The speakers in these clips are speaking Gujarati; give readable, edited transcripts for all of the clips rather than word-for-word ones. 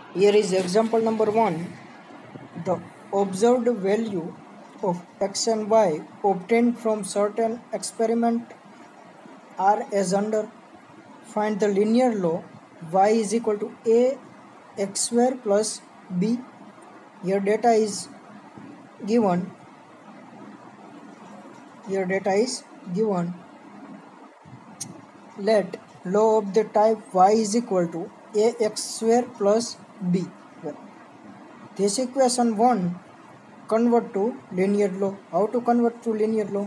Here is example number 1. The observed value of x and y obtained from certain experiment are as under. Find the linear law y is equal to a x square plus b. Here data is given. Let law of the type y is equal to ax square plus b. This equation 1 convert to linear law. How to convert to linear law?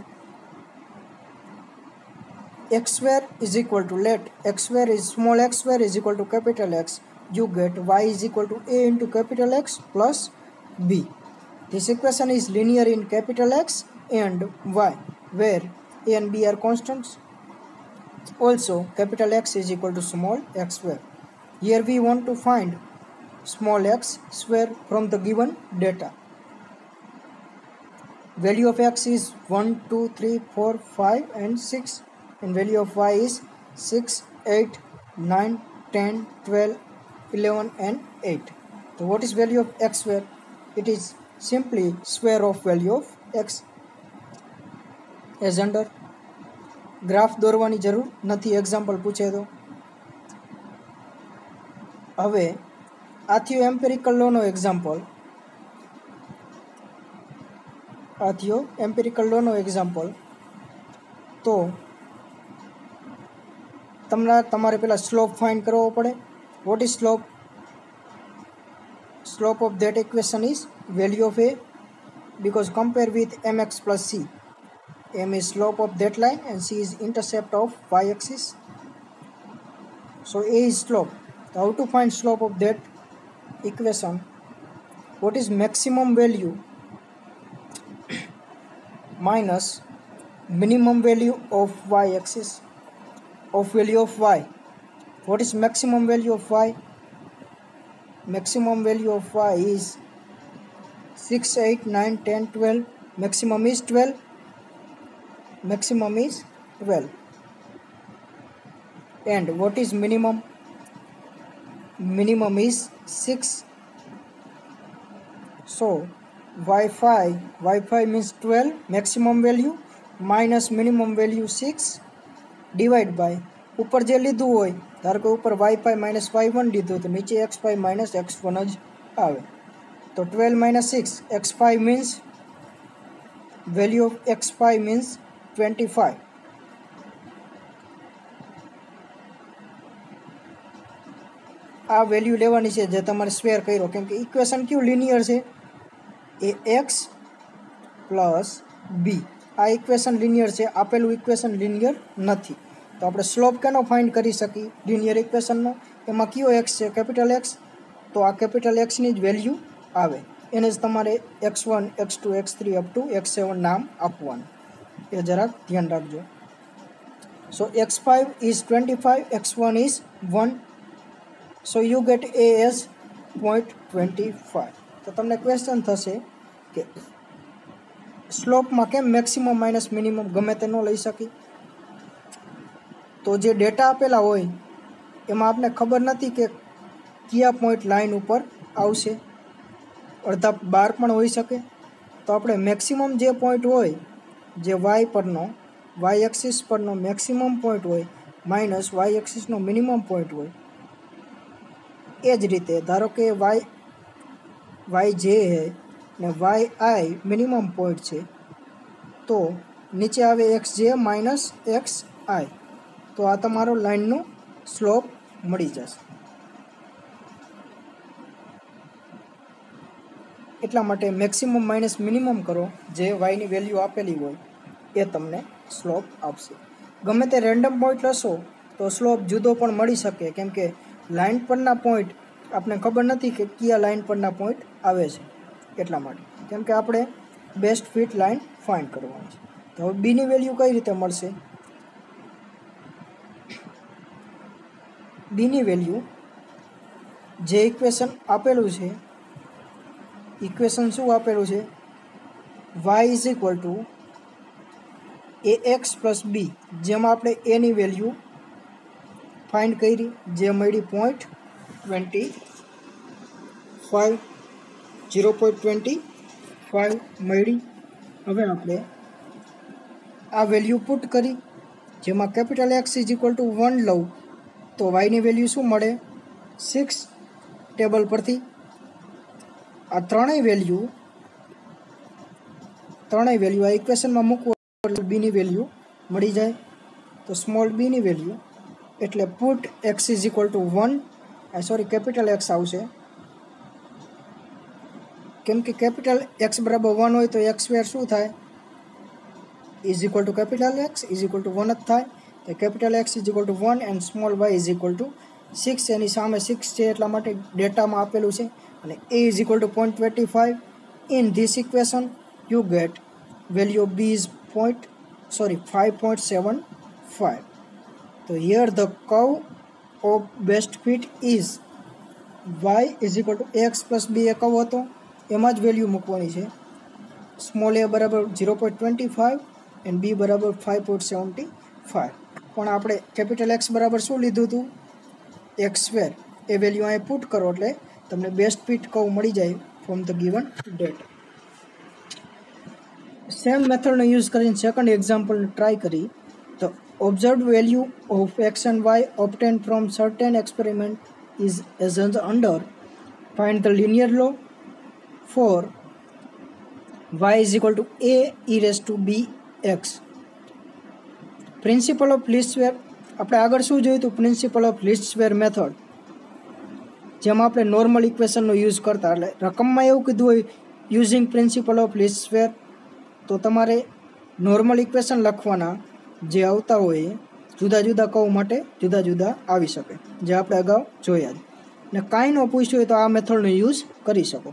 X square is equal to, let x square is small x square is equal to capital X. You get y is equal to a into capital X plus b. This equation is linear in capital X and y, where a and b are constants. Also, capital X is equal to small x square. Here we want to find small x square from the given data. Value of x is 1, 2, 3, 4, 5 and 6. And value of y is 6, 8, 9, 10, 12, 11 and 8. So what is value of x square? It is simply square of value of x. As under. Graph દોરવાની જરૂર નથી, એક્ઝામ્પલ પૂછે તો. હવે આ થયો એમ્પિરિકલ લોનો એક્ઝામ્પલ. તો તમારે પહેલાં સ્લોપ ફાઇન્ડ કરવો પડે. What is slope? Slope of that equation is value of a, because compare with mx plus c. M is slope of that line and c is intercept of y-axis. So a is slope. How to find slope of that equation? What is maximum value minus minimum value of y-axis, of value of y? What is maximum value of y? Maximum value of y is 6, 8, 9, 10, 12. Maximum is 12. And what is minimum? Minimum is 6. So y5 means 12 maximum value minus minimum value 6 divide by ऊपर जे लीधुं होय, धारो के ऊपर y5 माइनस y1 लीधुं तो नीचे x5 माइनस x1 ज आवे. तो 12 minus 6 x5 means value of x5 means 25. आ वेल्यू लेवानी छे जे तमारे स्क्वेर कर्यो, केम के इक्वेशन क्यू लिनियर छे, ax प्लस b. आ इक्वेशन लिनियर छे, आपेलू इक्वेशन लिनियर नथी. तो આપણે સ્લોપ કેનો ફાઇન્ડ કરી શકી લિનિયર ઇક્વેશનનો? એમાં કયો એક્સ છે? Capital x. તો આ કેપિટલ એક્સની જ વેલ્યુ આવે, એને જ તમારે x1, x2, x3 up to x7 નામ આપવાનું. એ જરાક ધ્યાન રાખજો. સો x5 is 25, x1 is 1. So you get a as 0.25. તો તમને ક્વેશ્ચન થશે કે સ્લોપમાં કેમ મેક્સિમમ માઇનસ મિનિમમ ગમે તે ન લઈ શકી? तो जे डेटा आपेला होय एमां आपने खबर नहीं कि क्या पॉइंट लाइन पर आवशे, अर्धा बार पण होई सके. तो आपणे मैक्सिमम जे पॉइंट होय, जे वाय परनो, वाय एक्सिस परनो मैक्सिमम पॉइंट होय माइनस वाय एक्सिस नो मिनिमम पॉइंट होय, ए ज रीते धारो के वाय जे है ने वाय आई मिनिमम पॉइंट छे, तो नीचे आवे एक्स जे माइनस एक्स आई. तो आ तमारो लाइननो स्लोप मळी जशे. એટલા માટે મેક્સિમમ માઇનસ મિનિમમ કરો, જે વાયની વેલ્યુ આપેલી હોય એ તમને સ્લોપ આપશે. ગમે તે રેન્ડમ પોઈન્ટ લેશો તો સ્લોપ જુદો પણ મળી શકે, કેમ કે લાઇન પરના પોઈન્ટ આપણે ખબર નથી કે કયા લાઇન પરના પોઈન્ટ આવે છે. એટલા માટે, કેમ કે આપણે બેસ્ટ ફિટ લાઇન ફાઇન્ડ કરવાની છે. તો હવે બીની વેલ્યુ કઈ રીતે મળશે? બીની વેલ્યુ જે ઇક્વેશન આપેલું છે, ઇક્વેશન શું આપેલું છે? y is equal to ax plus b. જેમાં આપણે એની વેલ્યુ ફાઇન્ડ કરી, જે મળી 0.25. 5 0.25 મળી। હવે આપણે આ વેલ્યુ પુટ કરી, જેમાં capital x is equal to 1 લઉં તો વાયની વેલ્યુ શું મળે 6 ટેબલ પરથી। આ ત્રણેય વેલ્યુ આ ઇક્વેશનમાં મૂકવું એટલે બીની વેલ્યુ મળી જાય। તો સ્મોલ બીની વેલ્યુ એટલે put x is equal to 1 capital x આવશે, કેમ કે કેપિટલ એક્સ બરાબર 1 હોય તો એક્સ સ્ક્વેર શું થાય is equal to capital x is equal to 1 જ થાય। તો capital x is equal to 1 and small y is equal to 6, એની સામે 6 છે એટલા માટે ડેટામાં આપેલું છે, અને a is equal to 0.25। In this equation you get value of b is 5.75। તો here the curve of best fit is y is equal to x plus b A curve હતો, એમાં જ વેલ્યુ મૂકવાની છે। સ્મોલ એ બરાબર 0.25 એન્ડ બી બરાબર 5.75, પણ આપણે કેપિટલ એક્સ બરાબર શું લીધું હતું એક્સ સ્ક્વેર, એ વેલ્યુ અહીં પુટ કરો એટલે તમને બેસ્ટ ફિટ કર્વ મળી જાય from the given data. Same મેથડનો યુઝ કરીને સેકન્ડ એક્ઝામ્પલને ટ્રાય કરી। તો observed value of x and y obtain from certain experiment is as under. Find the linear law for y is equal to a e raise to b x. Principle of least square, આપણે આગળ શું જોયું હતું principle of least square method, જેમાં આપણે નોર્મલ ઇક્વેશનનો યુઝ કરતા, એટલે રકમમાં એવું કીધું હોય using principle of least square, તો તમારે નોર્મલ ઇક્વેશન લખવાના જે આવતા હોય જુદા જુદા કર્વ માટે જુદા જુદા આવી શકે, જે આપણે અગાઉ જોયા જ, ને કાંઈ ન પૂછ્યું હોય તો આ મેથડનો યુઝ કરી શકો।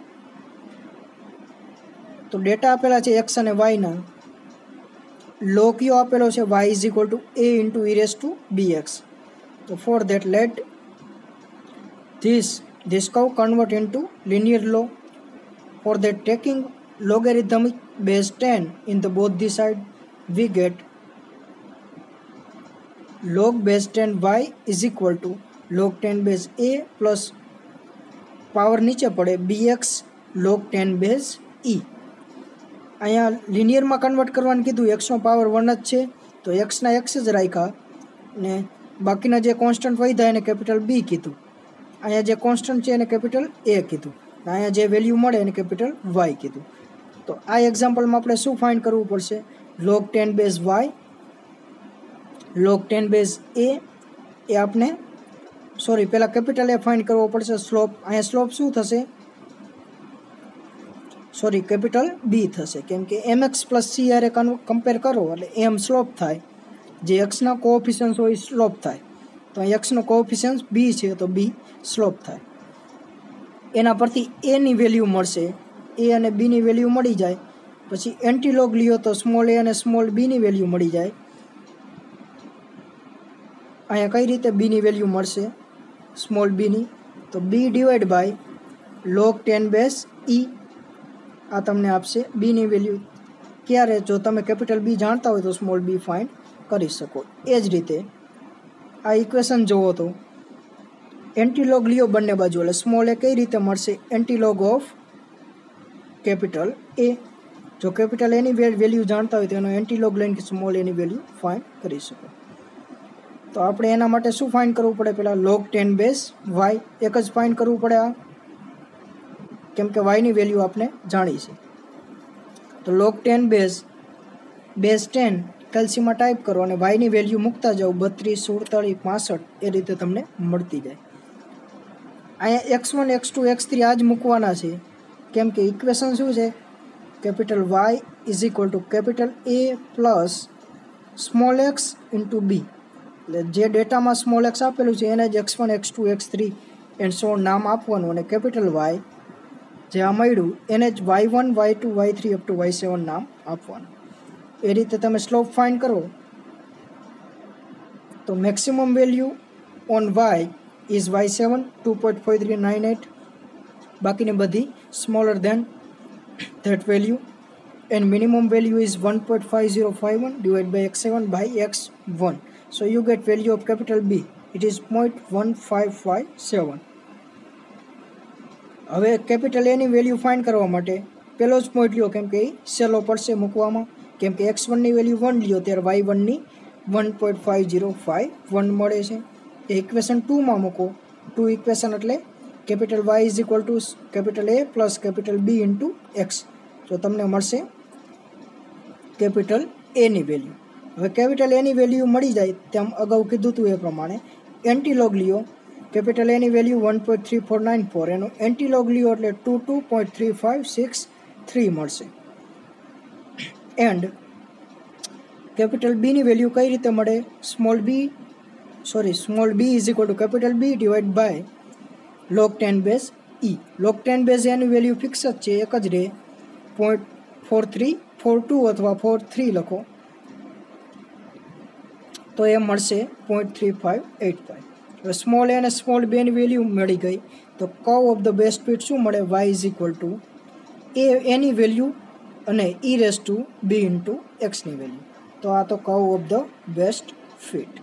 તો ડેટા આપેલા છે એક્સ અને વાયના, લો કયો આપેલો છે y is equal to a into e raise to b x. તો for that let this curve convert into linear law. For that, taking logarithmic base 10 in the both the side, we get log base 10 y is equal to log 10 base a plus power નીચે પડે bx log 10 base e। અહીંયા લિનિયરમાં કન્વર્ટ કરવાનું કીધું, એક્સનો પાવર 1 જ છે તો એક્સના એક્સ જ રાખ્યા, ને બાકીના જે કોન્સ્ટન્ટ વધ્યા એને કેપિટલ બી કીધું, અહીંયા જે કોન્સ્ટન્ટ છે એને કેપિટલ એ કીધું, અહીંયા જે વેલ્યુ મળે એને કેપિટલ વાય કીધું। તો આ એક્ઝામ્પલમાં આપણે શું ફાઇન્ડ કરવું પડશે log 10 base y log 10 base a આપણે પહેલાં કેપિટલ એ ફાઇન્ડ કરવો પડશે। સ્લોપ, અહીંયા સ્લોપ શું થશે કેપિટલ બી થશે, કેમ કે એમ એક્સ પ્લસ સી આરે કમ્પેર કરો એટલે એમ સ્લોપ થાય, જે એક્સના કોએફિશિયન્ટ્સ હોય સ્લોપ થાય, તો અહીં એક્સનો કોએફિશિયન્ટ બી છે તો બી સ્લોપ થાય। એના પરથી એની વેલ્યુ મળશે, એ અને બીની વેલ્યુ મળી જાય, પછી એન્ટીલોગ લ્યો તો સ્મોલ એ અને સ્મોલ બીની વેલ્યુ મળી જાય। અહીંયા કઈ રીતે બીની વેલ્યુ મળશે સ્મોલ બીની, તો b divide by log 10 base e, આ તમને આપશે બીની વેલ્યુ। ક્યારે જો તમે કેપિટલ બી જાણતા હોય તો સ્મોલ બી ફાઇન્ડ કરી શકો। એ જ રીતે આ ઇક્વેશન જોવો તો એન્ટીલોગ લ્યો બંને બાજુ એટલે સ્મોલ એ કઈ રીતે મળશે એન્ટીલોગ ઓફ કેપિટલ એ, જો કેપિટલ એની વેલ્યુ જાણતા હોય તો એનો એન્ટીલોગ લઈને સ્મોલ એની વેલ્યુ ફાઇન્ડ કરી શકો। તો આપણે એના માટે શું ફાઇન્ડ કરવું પડે, પહેલાં log 10 બેઝ વાય એક જ ફાઇન્ડ કરવું પડે આ, કેમ કે વાયની વેલ્યુ આપણે જાણી છે। તો log 10 બેઝ 10 કેલ્સીમાં ટાઈપ કરો અને વાયની વેલ્યુ મૂકતા જાઓ 32, 47, 65 એ રીતે તમને મળતી જાય। અહીંયા x1 x2 x3 આ જ મૂકવાના છે, કેમ કે ઇક્વેશન શું છે capital y is equal to capital a plus small x into b, એટલે જે ડેટામાં સ્મોલ એક્સ આપેલું છે એને જ x1 x2 x3 and so નામ આપવાનું, અને કેપિટલ વાય જે આ મળ્યું એને જ y1 y2 y3 up to y7 નામ આપવાનું। એ રીતે તમે સ્લોપ ફાઇન્ડ કરો તો maximum value on y is y7 2.5398, બાકીની બધી smaller than that value, and minimum value is 1.5051 divide by x7 by x1, so you get value of capital b, it is 0.1557। હવે કેપિટલ એની વેલ્યુ ફાઇન્ડ કરવા માટે પહેલો જ પોઈન્ટ લ્યો, કેમ કે એ સહેલો પડશે મૂકવામાં, કેમ કે x1ની વેલ્યુ 1 લ્યો ત્યારે y1ની 1.5051 મળે છે. એ ઇક્વેશન 2માં મૂકો. 2 ઇક્વેશન એટલે capital y is equal to capital A plus capital B into x. તો તમને મળશે કેપિટલ એની વેલ્યુ. હવે કેપિટલ એની વેલ્યુ મળી જાય તેમ અગાઉ કીધું હતું એ પ્રમાણે એન્ટીલોગ લ્યો. કેપિટલ એની વેલ્યુ 1.3494, એનો એન્ટીલોગ લ્યો એટલે 22.3563 મળશે. એન્ડ કેપિટલ બીની વેલ્યુ કઈ રીતે મળે? Small b is equal to capital B divide by log 10 base E. log 10 base એની વેલ્યુ ફિક્સ જ છે, એક જ રહે. 0.4342 અથવા 43 લખો તો એ મળશે 0.3585. હવે સ્મોલ એ અને સ્મોલ બેની વેલ્યુ મળી ગઈ તો curve of the best fit શું મળે? y ઇઝ ઇક્વલ ટુ એની વેલ્યુ અને e raise to b into એક્સની વેલ્યુ. તો આ તો curve of the best fit.